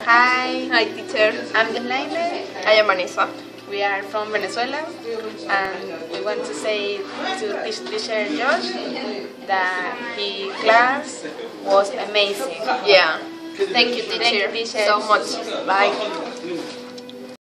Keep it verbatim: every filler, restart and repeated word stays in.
Hi. Hi, teacher. I'm Delaine. I am Vanessa. We are from Venezuela, and we want to say to this teacher Josh that his class was amazing. Yeah. Thank you, teacher, Thank you, teacher. so much. Bye.